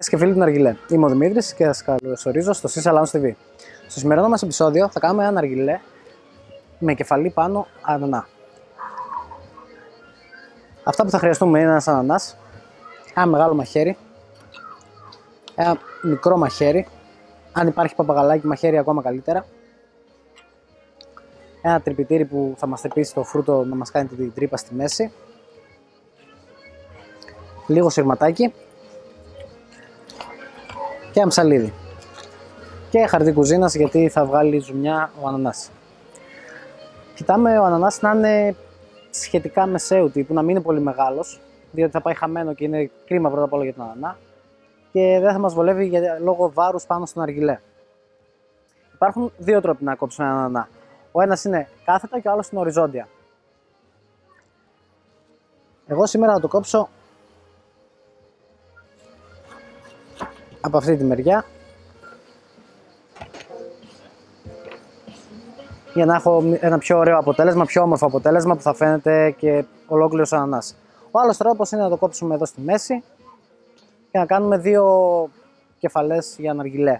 Και φίλοι του Ναργιλέ. Είμαι ο Δημήτρης και σας καλωσορίζω στο Sisa Lounge TV. Στο σημερινό μας επεισόδιο θα κάνουμε ένα ναργιλέ με κεφαλή πάνω ανανά. Αυτά που θα χρειαστούμε είναι ένας ανανάς, ένα μεγάλο μαχαίρι, ένα μικρό μαχαίρι, αν υπάρχει παπαγαλάκι μαχαίρι ακόμα καλύτερα, ένα τρυπητήρι που θα μας τρυπήσει το φρούτο να μας κάνει την τρύπα στη μέση, λίγο συρματάκι και ένα ψαλίδι και χαρτί κουζίνας γιατί θα βγάλει ζουμιά ο ανανάς. Κοιτάμε ο ανανάς να είναι σχετικά μεσαίου τύπου, να μην είναι πολύ μεγάλος, διότι θα πάει χαμένο και είναι κρίμα πρώτα απ' όλα για τον ανανά και δεν θα μας βολεύει λόγω βάρους πάνω στον ναργιλέ. Υπάρχουν δύο τρόποι να κόψουμε έναν ανανά. Ο ένας είναι κάθετα και ο άλλος είναι οριζόντια. Εγώ σήμερα θα το κόψω από αυτή τη μεριά για να έχω ένα πιο ωραίο αποτέλεσμα, πιο όμορφο αποτέλεσμα που θα φαίνεται και ολόκληρος ανανάς. Ο άλλος τρόπος είναι να το κόψουμε εδώ στη μέση και να κάνουμε δύο κεφαλές για ναργιλέ.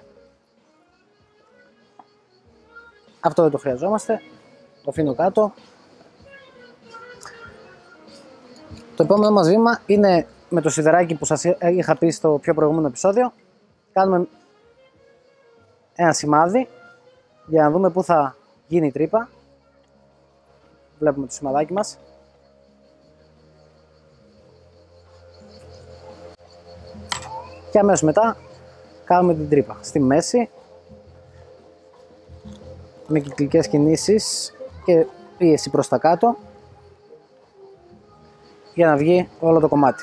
Αυτό δεν το χρειαζόμαστε, το αφήνω κάτω. Το επόμενο μας βήμα είναι με το σιδεράκι που σας είχα πει στο πιο προηγούμενο επεισόδιο. Κάνουμε ένα σημάδι για να δούμε πού θα γίνει η τρύπα. Βλέπουμε το σημαδάκι μας. Και αμέσως μετά κάνουμε την τρύπα στη μέση με κυκλικές κινήσεις και πίεση προς τα κάτω για να βγει όλο το κομμάτι.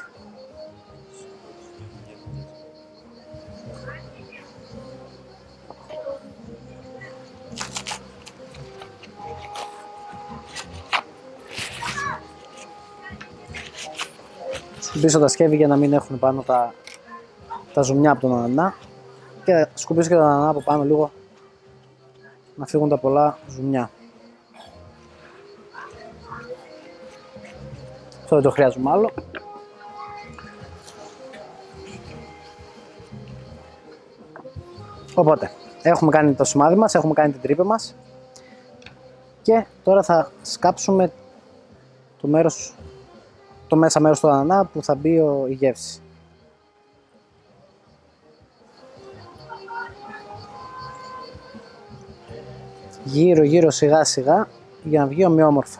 Σκουπίσω τα σκεύη για να μην έχουν πάνω τα ζουμιά από τον ανανά και σκουπίσω και τον ανανά από πάνω λίγο να φύγουν τα πολλά ζουμιά. Αυτό δεν το χρειάζομαι άλλο. Οπότε, έχουμε κάνει το σημάδι μας, έχουμε κάνει την τρύπα μας και τώρα θα σκάψουμε το μέσα μέρος του ανανά που θα μπει η γεύση. Γύρω γύρω σιγά σιγά για να βγει ομοιόμορφα.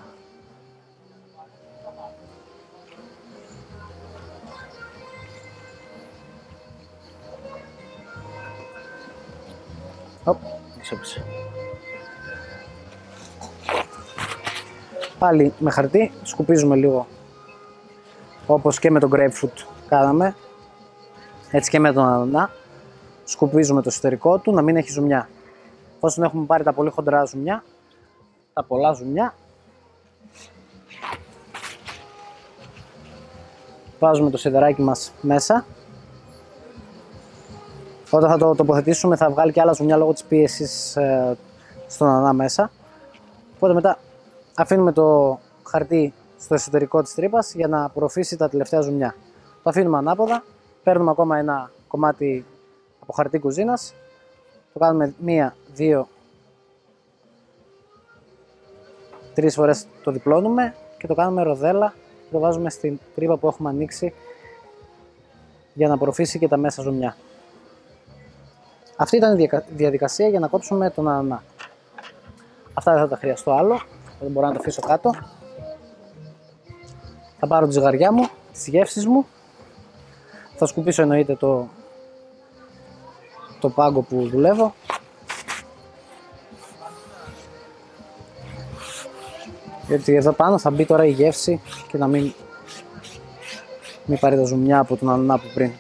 Πάλι με χαρτί σκουπίζουμε λίγο όπως και με τον grapefruit κάναμε, έτσι και με τον ανανά. Σκουπίζουμε το εσωτερικό του να μην έχει ζουμιά. Εφόσον έχουμε πάρει τα πολύ χοντρά ζουμιά, τα πολλά ζουμιά, βάζουμε το σιδεράκι μας μέσα. Όταν θα το τοποθετήσουμε θα βγάλει και άλλα ζουμιά λόγω της πίεσης στον ανανά μέσα. Οπότε μετά αφήνουμε το χαρτί στο εσωτερικό της τρύπας για να απορροφήσει τα τελευταία ζουμιά. Το αφήνουμε ανάποδα, παίρνουμε ακόμα ένα κομμάτι από χαρτί κουζίνας, το κάνουμε 1, 2, 3 φορές, το διπλώνουμε και το κάνουμε ροδέλα και το βάζουμε στην τρύπα που έχουμε ανοίξει για να απορροφήσει και τα μέσα ζουμιά. Αυτή ήταν η διαδικασία για να κόψουμε τον ανανά. Αυτά δεν θα τα χρειαστώ άλλο, δεν μπορώ να το αφήσω κάτω. Θα πάρω τη ζυγαριά μου, τις γεύσεις μου, θα σκουπίσω εννοείται το πάγκο που δουλεύω. Γιατί εδώ πάνω θα μπει τώρα η γεύση και να μην πάρει τα ζουμιά από τον ανανά που πριν.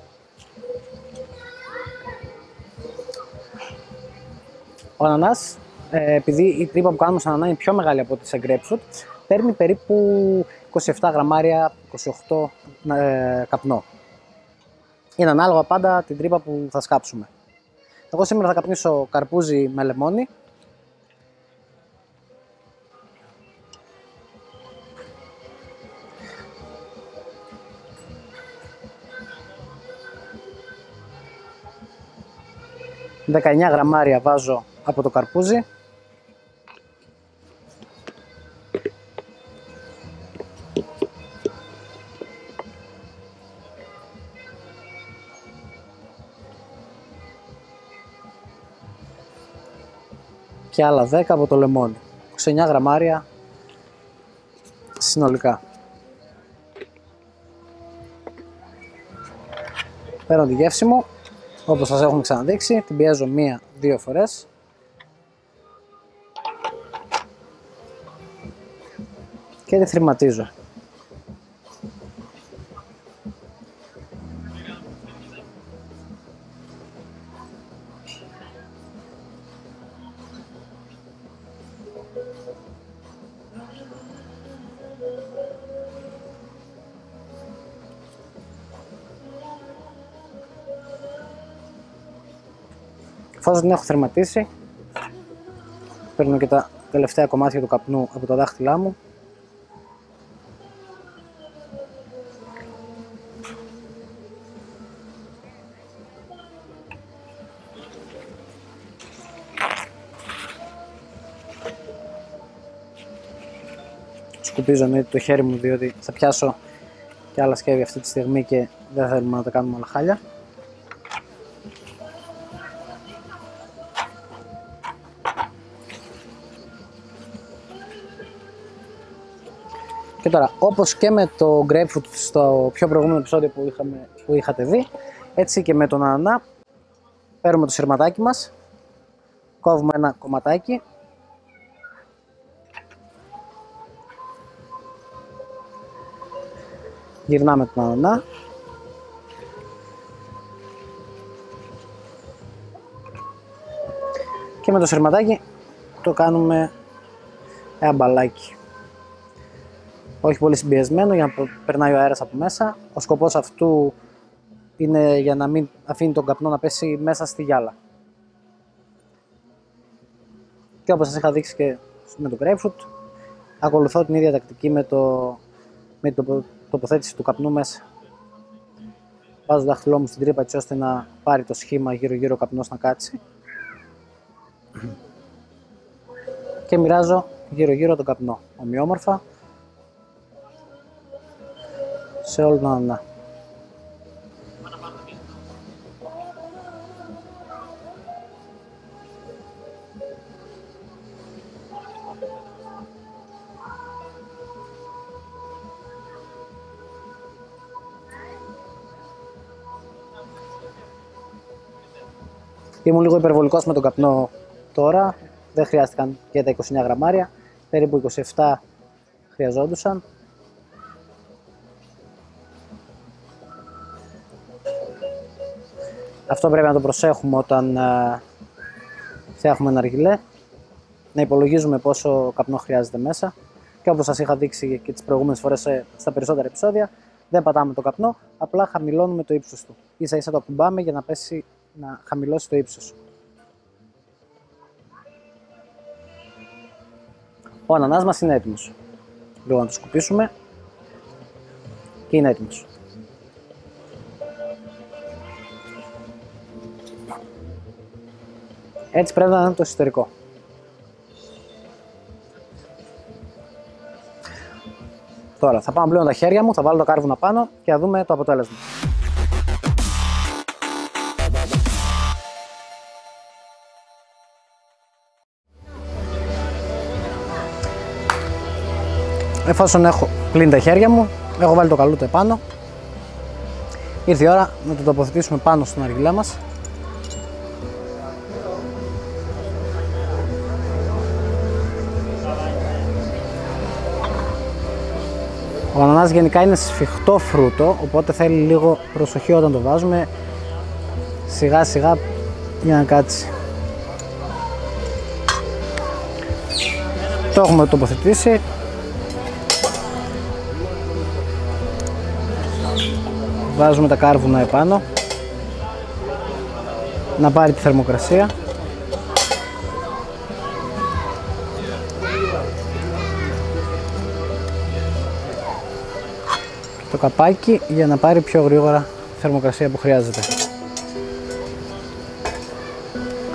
Ο ανανάς, επειδή η τρύπα που κάνουμε στον ανανά είναι πιο μεγάλη από ό,τι σε grapefruit, παίρνει περίπου 27 γραμμάρια, 28 καπνό. Είναι ανάλογα πάντα την τρύπα που θα σκάψουμε. Εγώ σήμερα θα καπνίσω καρπούζι με λεμόνι. 19 γραμμάρια βάζω από το καρπούζι. Και άλλα 10 από το λεμόνι. 29 γραμμάρια συνολικά. Παίρνω τη γεύση μου, όπως σας έχουμε ξαναδείξει, την πιέζω 1-2 φορές. Και τη θρηματίζω. Εφόσον την έχω θερματίσει, παίρνω και τα τελευταία κομμάτια του καπνού από τα δάχτυλά μου. Σκουπίζω το χέρι μου, διότι θα πιάσω και άλλα σκεύη αυτή τη στιγμή και δεν θέλουμε να τα κάνουμε όλα χάλια. Και τώρα, όπως και με το grapefruit στο πιο προηγούμενο επεισόδιο που είχατε δει, έτσι και με τον ανανά, παίρνουμε το σειρματάκι μας, κόβουμε ένα κομματάκι, γυρνάμε τον ανανά, και με το σειρματάκι το κάνουμε ένα μπαλάκι. Όχι πολύ συμπιεσμένο για να περνάει ο αέρας από μέσα. Ο σκοπός αυτού είναι για να μην αφήνει τον καπνό να πέσει μέσα στη γυάλα. Και όπως σας είχα δείξει και με το grapefruit, ακολουθώ την ίδια τακτική με την τοποθέτηση του καπνού μέσα. Βάζω το δάχτυλό μου στην τρύπα έτσι ώστε να πάρει το σχήμα γύρω-γύρω ο καπνός να κάτσει. Και μοιράζω γύρω-γύρω τον καπνό, ομοιόμορφα, σε όλο τον ανανά. Ήμουν λίγο υπερβολικός με τον καπνό τώρα, δεν χρειάστηκαν και τα 29 γραμμάρια, περίπου 27 χρειαζόντουσαν. Αυτό πρέπει να το προσέχουμε όταν φτιάχνουμε ένα αργυλέ, να υπολογίζουμε πόσο καπνό χρειάζεται μέσα και όπως σας είχα δείξει και τις προηγούμενες φορές στα περισσότερα επεισόδια, δεν πατάμε το καπνό, απλά χαμηλώνουμε το ύψος του. Ίσα ίσα το ακουμπάμε για να πέσει, να χαμηλώσει το ύψος. Ο ανανάς μας είναι έτοιμος. Λίγο να το σκουπίσουμε και είναι έτοιμος. Έτσι πρέπει να είναι το εσωτερικό. Τώρα θα πάω πλέον τα χέρια μου, θα βάλω τα κάρβουνα πάνω και θα δούμε το αποτέλεσμα. Εφόσον έχω πλύνει τα χέρια μου, έχω βάλει το καλούτο επάνω, ήρθε η ώρα να το τοποθετήσουμε πάνω στον αργυλά μας. Ο ανανάς γενικά είναι σφιχτό φρούτο, οπότε θέλει λίγο προσοχή όταν το βάζουμε, σιγά σιγά για να κάτσει. Το έχουμε τοποθετήσει. Βάζουμε τα κάρβουνα επάνω να πάρει τη θερμοκρασία. Το καπάκι για να πάρει πιο γρήγορα θερμοκρασία που χρειάζεται.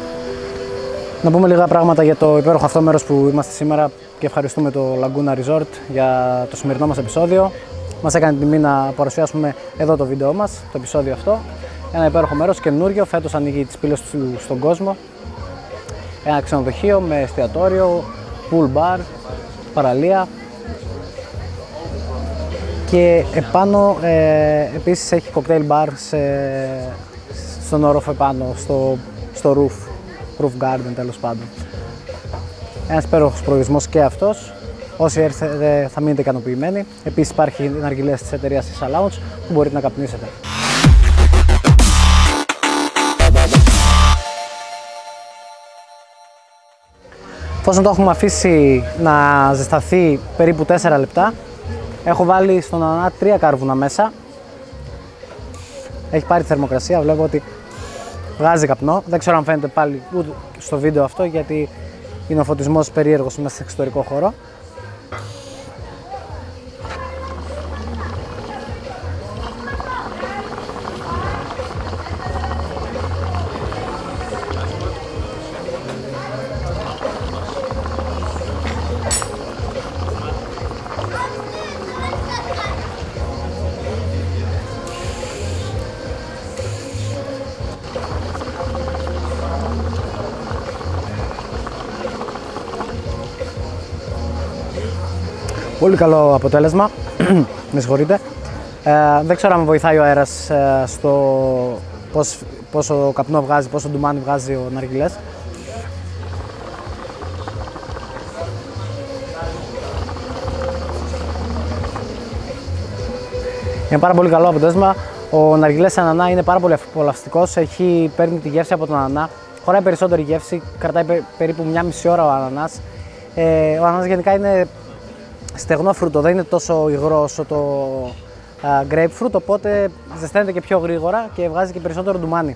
Να πούμε λίγα πράγματα για το υπέροχο αυτό μέρος που είμαστε σήμερα και ευχαριστούμε το Laguna Resort για το σημερινό μας επεισόδιο. Μας έκανε τιμή να παρουσιάσουμε εδώ το βίντεο μας, το επεισόδιο αυτό. Ένα υπέροχο μέρος, καινούριο, φέτος ανοίγει τις πύλες του στον κόσμο. Ένα ξενοδοχείο με εστιατόριο, pool bar, παραλία. Και επάνω επίσης έχει cocktail bar στον όροφο επάνω, στο roof garden τέλος πάντων. Ένας υπέροχος προορισμός και αυτός. Όσοι έρθετε θα μείνετε ικανοποιημένοι. Επίσης υπάρχει ναργιλές της εταιρείας Issa Lounge που μπορείτε να καπνίσετε. Εφόσον το έχουμε αφήσει να ζεσταθεί περίπου 4 λεπτά, έχω βάλει στον ανανά 3 κάρβουνα μέσα. Έχει πάρει τη θερμοκρασία, βλέπω ότι βγάζει καπνό. Δεν ξέρω αν φαίνεται πάλι ούτε στο βίντεο αυτό, γιατί είναι ο φωτισμός περίεργος μέσα σε εξωτερικό χώρο. Πολύ καλό αποτέλεσμα, με συγχωρείτε. Δεν ξέρω αν βοηθάει ο αέρας στο πόσο καπνό βγάζει, πόσο ντουμάνι βγάζει ο ναργιλές. Είναι πάρα πολύ καλό αποτέλεσμα. Ο ναργιλές ανανά είναι πάρα πολύ απολαυστικός, παίρνει τη γεύση από τον ανανά, χωράει περισσότερη γεύση, κρατάει περίπου 1,5 ώρα ο ανανάς. Ο ανανάς γενικά είναι στεγνό φρούτο, δεν είναι τόσο υγρό όσο το grapefruit, οπότε ζεσταίνεται και πιο γρήγορα και βγάζει και περισσότερο ντουμάνι.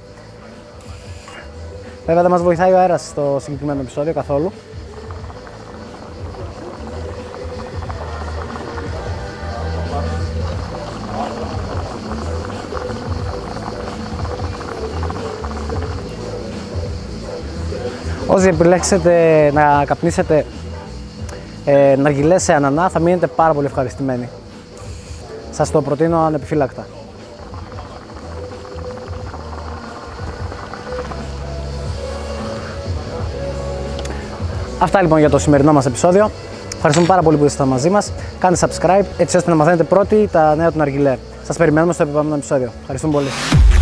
Βέβαια δεν μας βοηθάει ο αέρας στο συγκεκριμένο επεισόδιο καθόλου. Όσοι επιλέξετε να καπνίσετε ναργιλές σε ανανά θα μείνετε πάρα πολύ ευχαριστημένοι. Σας το προτείνω ανεπιφύλακτα. Αυτά λοιπόν για το σημερινό μας επεισόδιο. Ευχαριστούμε πάρα πολύ που ήσασταν μαζί μας. Κάντε subscribe έτσι ώστε να μαθαίνετε πρώτοι τα νέα του ναργιλέ. Σας περιμένουμε στο επόμενο επεισόδιο. Ευχαριστούμε πολύ.